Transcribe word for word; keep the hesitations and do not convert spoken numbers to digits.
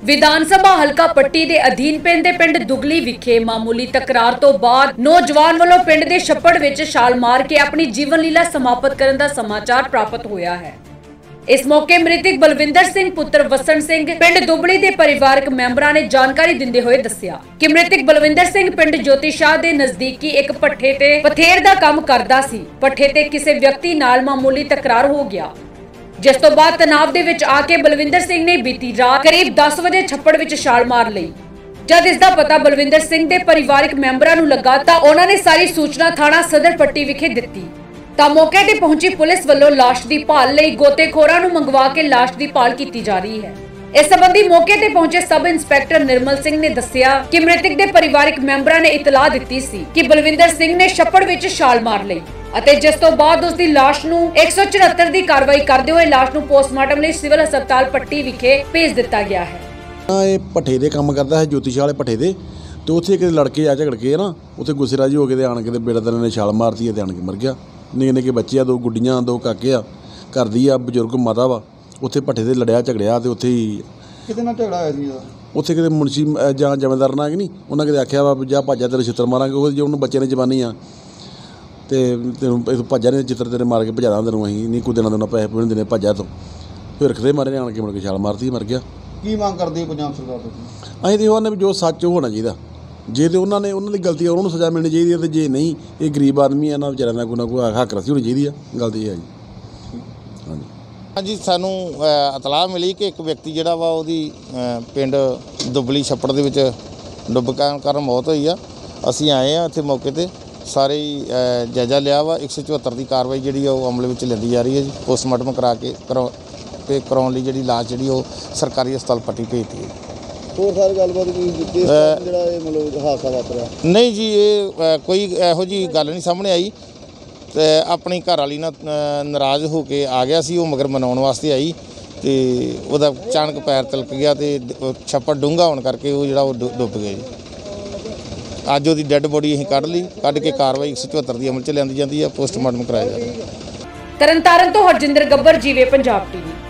विधान सभा हलका पट्टी के अधीन पैंदे पिंड दुगली विखे मामूली तकरार तो बाद नौजवान वालों पिंड के छप्पड़ विच छाल मार के अपनी जीवन लीला समाप्त करने का समाचार प्राप्त होया है। इस मौके मृतक बलविंदर सिंह पुत्र वसन सिंह पिंड दुबली के परिवारक मैंबरां ने जानकारी दिंदे होए दस्सिया कि मृतक बलविंदर सिंह पिंड ज्योति शाह के नजदीकी एक भट्ठे ते पथेर दा काम करदा सी। भट्ठे ते किसी व्यक्ति नाल मामूली तकरार हो गया, जिस तो बाद तनाव दे विच आके बलविंदर सिंह ने बीती रात करीब दस बजे छप्पड़ विच छाल मार लई। जब इसका पता बलविंदर सिंह के परिवारक मैंबरां नूं लगा तां उन्हां ने सारी सूचना थाणा सदर पट्टी विखे दित्ती तां मौके ते पहुंची पुलिस वालों लाश दी भाल लई गोतेखोरां नूं मंगवा के लाश दी भाल कीती जा रही है। इस संबंधी मौके ते पहुंचे सब इंस्पैक्टर निर्मल सिंह ने दस्सिया कि मृतक के परिवारक मैंबरां ने इतलाह दित्ती सी कि बलविंदर सिंह ने छप्पड़ विच छाल मार लई ਅਤੇ ਜਿਸ ਤੋਂ ਬਾਅਦ ਉਸ ਦੀ ਲਾਸ਼ ਨੂੰ एक सौ चौहत्तर ਦੀ ਕਾਰਵਾਈ ਕਰਦੇ ਹੋਏ ਲਾਸ਼ ਨੂੰ ਪੋਸਟਮਾਰਟਮ ਲਈ ਸਿਵਲ ਹਸਪਤਾਲ ਪੱਟੀ ਵਿਖੇ ਭੇਜ ਦਿੱਤਾ ਗਿਆ ਹੈ। ਇਹ ਭੱਠੇ ਦੇ ਕੰਮ ਕਰਦਾ ਹੈ ਜੋਤੀਸ਼ਾ ਵਾਲੇ ਭੱਠੇ ਦੇ ਤੇ ਉੱਥੇ ਇੱਕ ਲੜਕੇ ਆ ਝਗੜ ਕੇ ਨਾ ਉੱਥੇ ਗੁੱਸੇਰਾਜੀ ਹੋ ਕੇ ਤੇ ਆਣ ਕੇ ਤੇ ਬੇੜਾ ਨੇ ਛਾਲ ਮਾਰਤੀ ਤੇ ਆਣ ਕੇ ਮਰ ਗਿਆ। ਨਿੱਕੇ ਨਿੱਕੇ ਬੱਚੇ ਆ, ਦੋ ਗੁੱਡੀਆਂ ਦੋ ਕਾਕੇ ਆ, ਘਰ ਦੀ ਆ ਬਜ਼ੁਰਗ ਮਾਤਾ ਵਾ। ਉੱਥੇ ਭੱਠੇ ਤੇ ਲੜਿਆ ਝਗੜਿਆ ਤੇ ਉੱਥੇ ਹੀ ਕਿਤੇ ਨਾਲ ਝਗੜਾ ਹੋਇਆ ਸੀ। ਉੱਥੇ ਕਿਤੇ ਮੁਨਸ਼ੀ ਜਾਂ ਜ਼ਿੰਮੇਦਾਰ ਨਾਲ ਕਿ ਨਹੀਂ ਉਹਨਾਂ ਕਿਤੇ ਆਖਿਆ ਵਾ ਜਾ ਭਾਜਾ ਤੇਰੇ ਛਿੱਤਰ ਮਾਰਾਂਗੇ। ਉਹ ਜੇ ਉਹਨੂੰ ਬੱਚੇ ਨੇ ਜਵਾਨੀ ਆ ਤੇ ਤੈਨੂੰ ਭੱਜਾ ਨੇ ਚਿੱਤਰ ਤੇਰੇ ਮਾਰ ਕੇ ਭਜਾ ਦਾਂ ਤੈਨੂੰ ਅਸੀਂ ਨਹੀਂ ਕੋਈ ਦੇਣਾ ਦੇਣਾ ਪੈਸੇ ਪੂਰੇ ਦੇਣੇ ਭੱਜਾ ਤੋਂ ਫਿਰ ਰਖਦੇ ਮਾਰੇ ਨੇ ਆਣ ਕੇ ਮੁੜ ਕੇ ਛਾਲ ਮਾਰਤੀ ਮਰ ਗਿਆ। ਕੀ ਮੰਗ ਕਰਦੇ ਪੰਜਾਬ ਸਰਕਾਰ ਤੋਂ? ਅਸੀਂ ਤੇ ਉਹਨੇ ਵੀ ਜੋ ਸੱਚ ਹੋਣਾ ਚਾਹੀਦਾ, ਜੇ ਤੇ ਉਹਨਾਂ ਨੇ ਉਹਨਾਂ ਦੀ ਗਲਤੀ ਆ ਉਹਨਾਂ ਨੂੰ ਸਜ਼ਾ ਮਿਲਣੀ ਚਾਹੀਦੀ ਹੈ ਤੇ ਜੇ ਨਹੀਂ ਇਹ ਗਰੀਬ ਆਦਮੀ ਆ ਨਾ ਵਿਚਾਰਿਆਂ ਦਾ ਕੋਈ ਨਾ ਕੋਈ ਹੱਕ ਰਸੀ ਹੋਣੀ ਚਾਹੀਦੀ ਆ। ਗਲਤੀ ਹੈ ਜੀ। ਹਾਂਜੀ ਹਾਂਜੀ ਸਾਨੂੰ ਇਤਲਾਹ ਮਿਲੀ ਕਿ ਇੱਕ ਵਿਅਕਤੀ ਜਿਹੜਾ ਵਾ ਉਹਦੀ ਪਿੰਡ ਦੁਬਲੀ ਛੱਪੜ ਦੇ ਵਿੱਚ ਡੁੱਬ ਕਾਰਨ ਮੌਤ ਹੋਈ ਆ। ਅਸੀਂ ਆਏ ਆ ਇੱਥੇ ਮੌਕੇ ਤੇ ਸਾਰੇ ਜਾਇਜ਼ਾ ਲਿਆ ਵਾ। एक सौ चौहत्तर ਦੀ ਕਾਰਵਾਈ ਜਿਹੜੀ ਆ ਉਹ ਅਮਲ ਵਿੱਚ ਲੈਂਦੀ ਜਾ ਰਹੀ ਹੈ ਜੀ। ਪੋਸਟਮਾਰਟਮ ਕਰਾ ਕੇ ਤੇ ਕਰਾਉਣ ਲਈ ਜਿਹੜੀ ਲਾਸ਼ ਜਿਹੜੀ ਉਹ ਸਰਕਾਰੀ ਹਸਪਤਾਲ ਪੱਟੀ ਭੇਜਤੀ ਹੈ। ਹੋਰ ਸਾਰੀ ਗੱਲਬਾਤ ਕੀ ਜਿਹੜਾ ਇਹ ਮਤਲਬ ਹਾਦਸਾ ਵਾਪਰਿਆ? ਨਹੀਂ ਜੀ ਇਹ ਕੋਈ ਇਹੋ ਜਿਹੀ ਗੱਲ ਨਹੀਂ ਸਾਹਮਣੇ ਆਈ ਤੇ ਆਪਣੀ ਘਰ ਵਾਲੀ ਨਾਲ ਨਾਰਾਜ਼ ਹੋ ਕੇ ਆ ਗਿਆ ਸੀ ਉਹ, ਮਗਰ ਮਨਾਉਣ ਵਾਸਤੇ ਆਈ ਤੇ ਉਹਦਾ ਅਚਾਨਕ ਪੈਰ ਤਿਲਕ ਗਿਆ ਤੇ ਛੱਪੜ ਡੂੰਘਾ ਹੋਣ ਕਰਕੇ ਉਹ ਜਿਹੜਾ ਉਹ ਡੁੱਬ ਗਿਆ ਜੀ। ਅੱਜ ਉਹਦੀ ਡੈੱਡ ਬੋਡੀ ਅਸੀਂ ਕੱਢ ਲਈ, ਕੱਢ ਕੇ ਕਾਰਵਾਈ एक सौ चौहत्तर ਦੀ ਅਮਲ 'ਚ ਲਿਆਂਦੀ ਜਾਂਦੀ ਹੈ। ਪੋਸਟਮਾਰਟਮ ਕਰਾਇਆ ਜਾ ਰਿਹਾ। ਤਰਨਤਾਰਨ ਤੋਂ ਹਰਜਿੰਦਰ ਗੱਬਰ, ਜੀਵੇ ਪੰਜਾਬ ਟੀਵੀ।